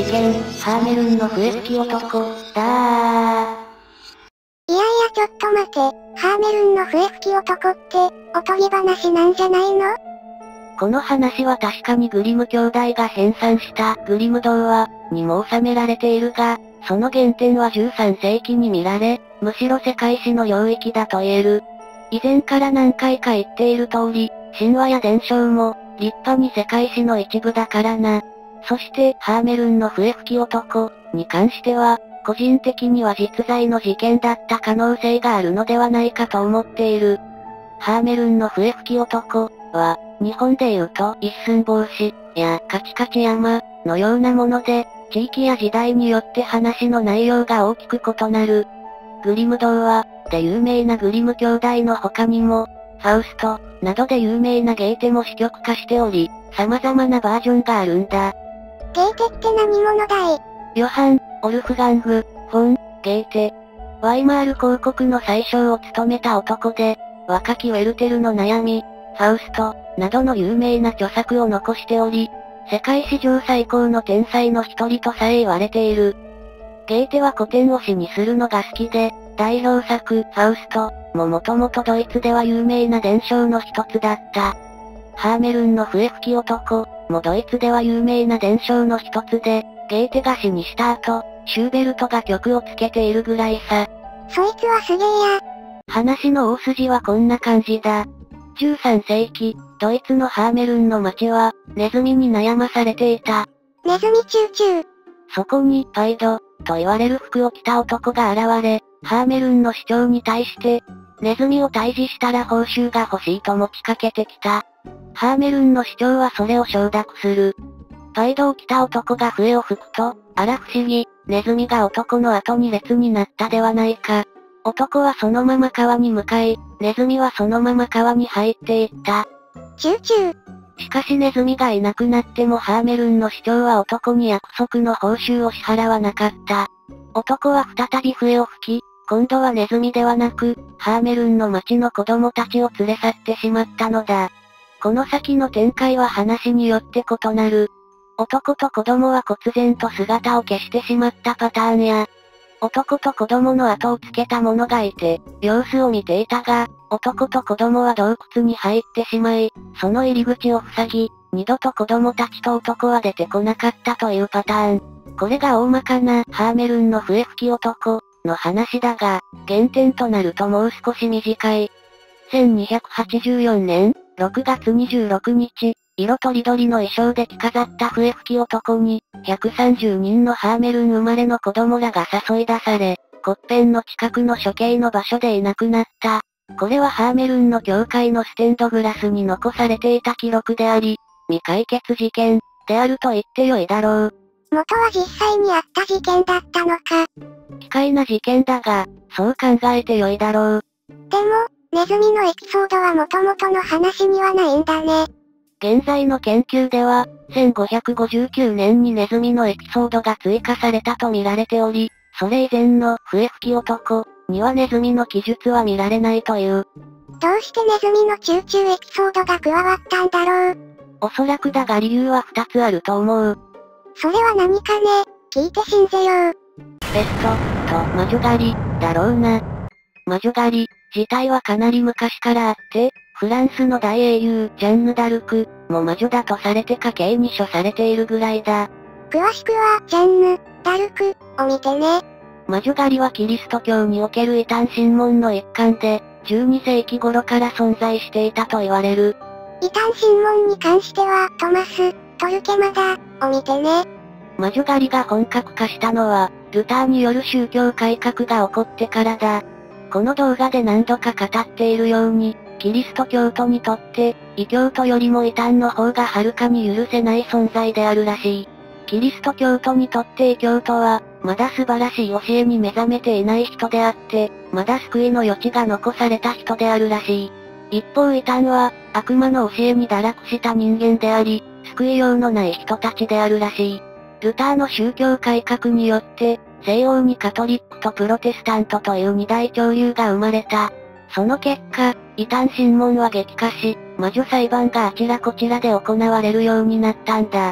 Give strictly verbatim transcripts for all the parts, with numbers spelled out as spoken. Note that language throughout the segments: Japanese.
事件、ハーメルンの笛吹き男、だー。 いやいやちょっと待て、ハーメルンの笛吹き男って、おとぎ話なんじゃないの？ この話は確かにグリム兄弟が編纂したグリム童話にも収められているが、その原点はじゅうさんせいきに見られ、むしろ世界史の領域だと言える。以前から何回か言っている通り、神話や伝承も、立派に世界史の一部だからな。そして、ハーメルンの笛吹き男に関しては、個人的には実在の事件だった可能性があるのではないかと思っている。ハーメルンの笛吹き男は、日本で言うと一寸法師やカチカチ山のようなもので、地域や時代によって話の内容が大きく異なる。グリム童話で有名なグリム兄弟の他にも、ファウストなどで有名なゲーテも詩曲化しており、様々なバージョンがあるんだ。 ゲーテって何者だい？ ヨハン、オルフガング、フォン、ゲーテ。ワイマール公国の宰相を務めた男で、若きウェルテルの悩み、ファウスト、などの有名な著作を残しており、世界史上最高の天才の一人とさえ言われている。ゲーテは古典を詩にするのが好きで、代表作、ファウスト、ももともとドイツでは有名な伝承の一つだった。ハーメルンの笛吹き男、もドイツでは有名な伝承の一つで、ゲーテが詩にした後、シューベルトが曲をつけているぐらいさ。 そいつはすげえや。 話の大筋はこんな感じだ。じゅうさんせいき、ドイツのハーメルンの町は、ネズミに悩まされていた。 ネズミチューチュー。 そこに、パイド、と言われる服を着た男が現れ、ハーメルンの市長に対して、ネズミを退治したら報酬が欲しいと持ちかけてきた。ハーメルンの市長はそれを承諾する。パイドを着た男が笛を吹くと、あら不思議、ネズミが男の後に列になったではないか。男はそのまま川に向かい、ネズミはそのまま川に入っていった。 チューチュー。 しかしネズミがいなくなってもハーメルンの市長は男に約束の報酬を支払わなかった。男は再び笛を吹き、今度はネズミではなく、ハーメルンの町の子供たちを連れ去ってしまったのだ。この先の展開は話によって異なる。男と子供は忽然と姿を消してしまったパターンや、男と子供の後をつけた者がいて、様子を見ていたが、男と子供は洞窟に入ってしまい、その入り口を塞ぎ、二度と子供たちと男は出てこなかったというパターン。これが大まかな、ハーメルンの笛吹き男、の話だが、原点となるともう少し短い。せんにひゃくはちじゅうよねん、ろくがつにじゅうろくにち、色とりどりの衣装で着飾った笛吹き男に、ひゃくさんじゅうにんのハーメルン生まれの子供らが誘い出され、コッペンの近くの処刑の場所でいなくなった。これはハーメルンの教会のステンドグラスに残されていた記録であり、未解決事件、であると言ってよいだろう。 元は実際にあった事件だったのか。 奇怪な事件だが、そう考えてよいだろう。 でも、ネズミのエピソードは元々の話にはないんだね。 現在の研究では、せんごひゃくごじゅうきゅうねんにネズミのエピソードが追加されたと見られており、それ以前の笛吹き男にはネズミの記述は見られないという。 どうしてネズミのチューチューエピソードが加わったんだろう。 おそらくだが理由はふたつあると思う。 それは何かね、聞いて信ぜよう。 ペスト、と魔女狩り、だろうな。魔女狩り、自体はかなり昔からあって、フランスの大英雄、ジャンヌ・ダルク、も魔女だとされて家系に処されているぐらいだ。 詳しくは、ジャンヌ、ダルク、を見てね。 魔女狩りはキリスト教における異端審問の一環で、じゅうにせいき頃から存在していたと言われる。 異端審問に関しては、トマス、トルケマだ、を見てね。 魔女狩りが本格化したのは、ルターによる宗教改革が起こってからだ。この動画で何度か語っているように、キリスト教徒にとって、異教徒よりも異端の方がはるかに許せない存在であるらしい。キリスト教徒にとって異教徒は、まだ素晴らしい教えに目覚めていない人であって、まだ救いの余地が残された人であるらしい。一方異端は、悪魔の教えに堕落した人間であり、救いようのない人たちであるらしい。ルターの宗教改革によって、西欧にカトリックとプロテスタントという二大潮流が生まれた。その結果、異端審問は激化し、魔女裁判があちらこちらで行われるようになったんだ。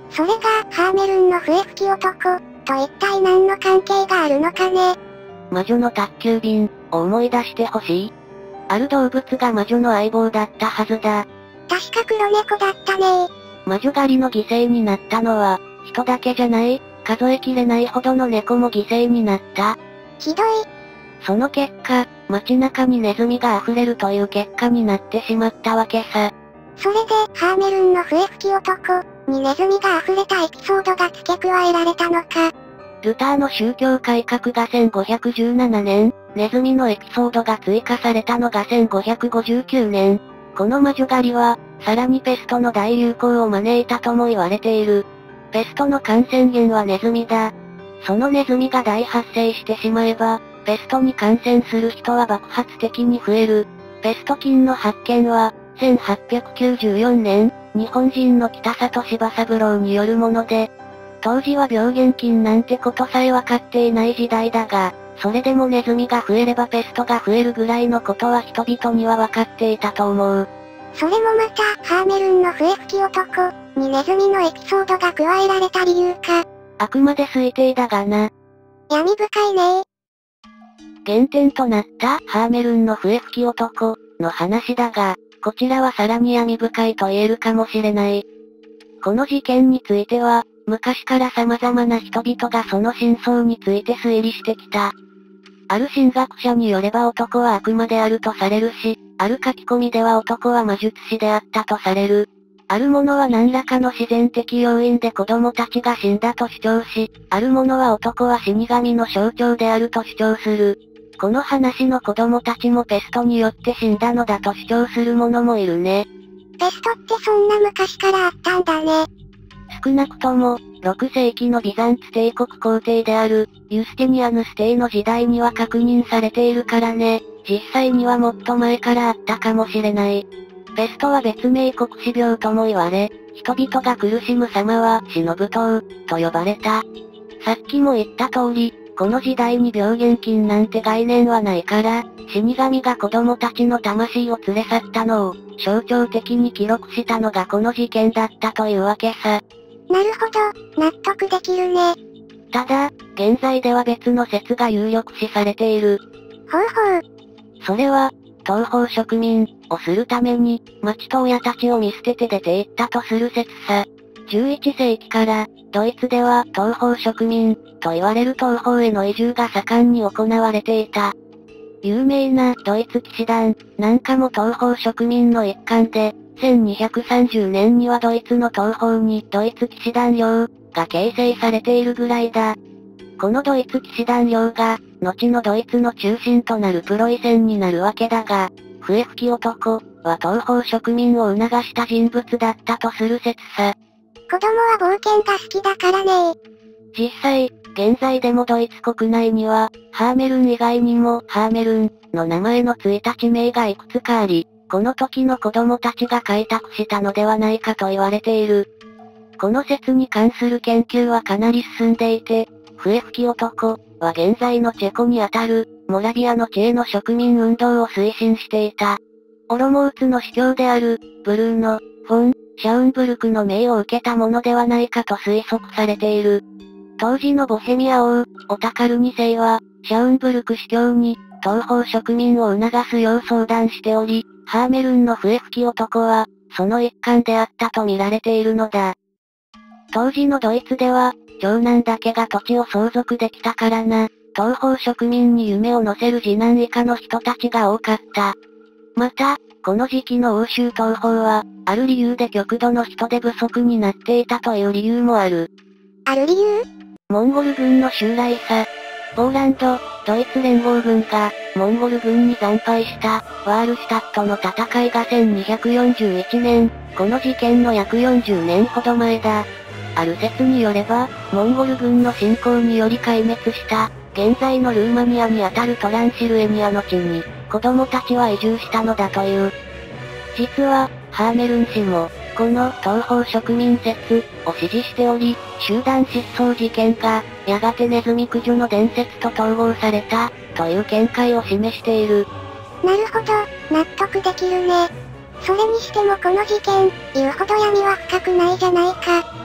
それが、ハーメルンの笛吹き男、と一体何の関係があるのかね。 魔女の宅急便、を思い出してほしい。ある動物が魔女の相棒だったはずだ。 確か黒猫だったねー。 魔女狩りの犠牲になったのは、人だけじゃない、数えきれないほどの猫も犠牲になった。 ひどい。 その結果、街中にネズミが溢れるという結果になってしまったわけさ。 それで、ハーメルンの笛吹き男、にネズミが溢れたエピソードが付け加えられたのか。 ルターの宗教改革がせんごひゃくじゅうななねん、ネズミのエピソードが追加されたのがせんごひゃくごじゅうきゅうねん。この魔女狩りは、さらにペストの大流行を招いたとも言われている。ペストの感染源はネズミだ。そのネズミが大発生してしまえば、ペストに感染する人は爆発的に増える。ペスト菌の発見は、せんはっぴゃくきゅうじゅうよねん、日本人の北里柴三郎によるもので、当時は病原菌なんてことさえ分かっていない時代だが、それでもネズミが増えればペストが増えるぐらいのことは人々には分かっていたと思う。 それもまた、ハーメルンの笛吹き男、にネズミのエピソードが加えられた理由か。 あくまで推定だがな。 闇深いねー。 原点となったハーメルンの笛吹き男の話だが、こちらはさらに闇深いと言えるかもしれない。この事件については、昔から様々な人々がその真相について推理してきた。ある神学者によれば男は悪魔であるとされるし、ある書き込みでは男は魔術師であったとされる。あるものは何らかの自然的要因で子供たちが死んだと主張し、あるものは男は死神の象徴であると主張する。この話の子供たちもペストによって死んだのだと主張する者もいるね。 ペストってそんな昔からあったんだね。 少なくとも、ろくせいきのビザンツ帝国皇帝である、ユスティニアヌス帝の時代には確認されているからね。実際にはもっと前からあったかもしれない。ペストは別名黒死病とも言われ、人々が苦しむ様は死の舞踏と呼ばれた。さっきも言った通り、この時代に病原菌なんて概念はないから、死神が子供たちの魂を連れ去ったのを、象徴的に記録したのがこの事件だったというわけさ。 なるほど、納得できるね。 ただ、現在では別の説が有力視されている。 ほうほう。 それは、東方植民をするために、町と親たちを見捨てて出て行ったとする説さ。じゅういっせいきから、ドイツでは東方植民と言われる東方への移住が盛んに行われていた。有名なドイツ騎士団なんかも東方植民の一環で、せんにひゃくさんじゅうねんにはドイツの東方にドイツ騎士団領が形成されているぐらいだ。このドイツ騎士団領が、後のドイツの中心となるプロイセンになるわけだが、笛吹き男は東方植民を促した人物だったとする説さ。 子供は冒険が好きだからね。 実際、現在でもドイツ国内には、ハーメルン以外にも、ハーメルンの名前のついた地名がいくつかあり、この時の子供たちが開拓したのではないかと言われている。この説に関する研究はかなり進んでいて、笛吹き男は現在のチェコにあたる、モラビアの地への植民運動を推進していた。オロモーツの司教である、ブルーノ、フォン、シャウンブルクの命を受けたものではないかと推測されている。当時のボヘミア王、オタカルにせいは、シャウンブルク司教に、東方植民を促すよう相談しており、ハーメルンの笛吹き男は、その一環であったと見られているのだ。当時のドイツでは、長男だけが土地を相続できたからな、東方植民に夢を乗せる次男以下の人たちが多かった。また、この時期の欧州東方は、ある理由で極度の人手不足になっていたという理由もある。 ある理由？ モンゴル軍の襲来さ。ポーランド、ドイツ連合軍が、モンゴル軍に惨敗した、ワールシュタットの戦いがせんにひゃくよんじゅういちねん、この事件の約よんじゅうねんほど前だ。ある説によれば、モンゴル軍の侵攻により壊滅した、現在のルーマニアにあたるトランシルエニアの地に、子供たちは移住したのだという。実は、ハーメルン氏も、この東方植民説を支持しており、集団失踪事件が、やがてネズミ駆除の伝説と統合された、という見解を示している。 なるほど、納得できるね。それにしてもこの事件、言うほど闇は深くないじゃないか。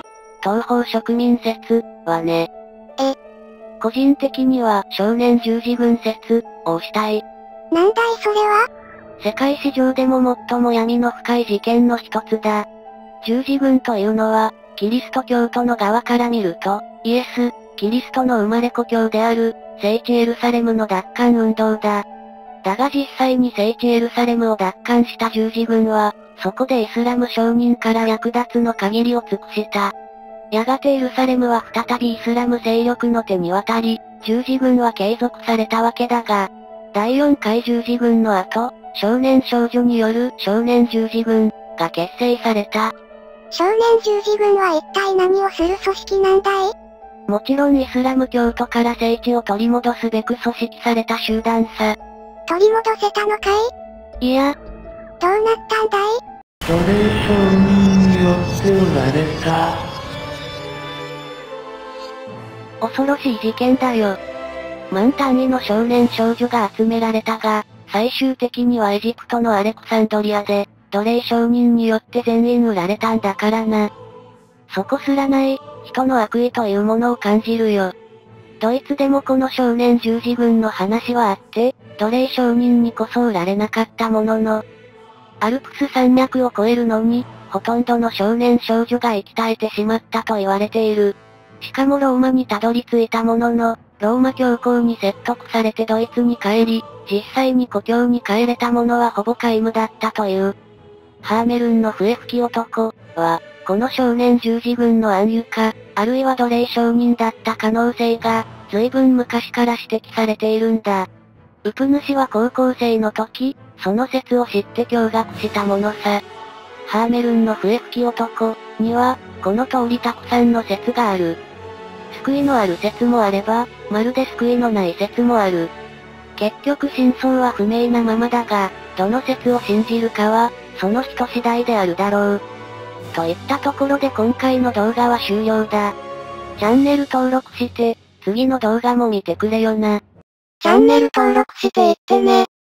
東方植民説、はね。 え。 個人的には、少年十字軍説、をしたい。 なんだいそれは？ 世界史上でも最も闇の深い事件の一つだ。十字軍というのは、キリスト教徒の側から見ると、イエス、キリストの生まれ故郷である、聖地エルサレムの奪還運動だ。だが実際に聖地エルサレムを奪還した十字軍は、そこでイスラム商人から略奪の限りを尽くした。やがてエルサレムは再びイスラム勢力の手に渡り、十字軍は継続されたわけだが、だいよんかい十字軍の後、少年少女による少年十字軍が結成された。 少年十字軍は一体何をする組織なんだい？ もちろんイスラム教徒から聖地を取り戻すべく組織された集団さ。 取り戻せたのかいいや。 どうなったんだい？ 奴隷商人によって売られた。 恐ろしい事件だよ。万単位の少年少女が集められたが、最終的にはエジプトのアレクサンドリアで、奴隷商人によって全員売られたんだからな。そこすらない、人の悪意というものを感じるよ。ドイツでもこの少年十字軍の話はあって、奴隷商人にこそ売られなかったものの、アルプス山脈を越えるのに、ほとんどの少年少女が生き絶えてしまったと言われている。しかもローマにたどり着いたものの、ローマ教皇に説得されてドイツに帰り、実際に故郷に帰れた者はほぼ皆無だったという。ハーメルンの笛吹き男は、この少年十字軍の暗喩か、あるいは奴隷商人だった可能性が、随分昔から指摘されているんだ。ウプ主は高校生の時、その説を知って驚愕したものさ。ハーメルンの笛吹き男には、この通りたくさんの説がある。救いのある説もあれば、まるで救いのない説もある。結局真相は不明なままだが、どの説を信じるかは、その人次第であるだろう。といったところで今回の動画は終了だ。チャンネル登録して、次の動画も見てくれよな。 チャンネル登録していってね。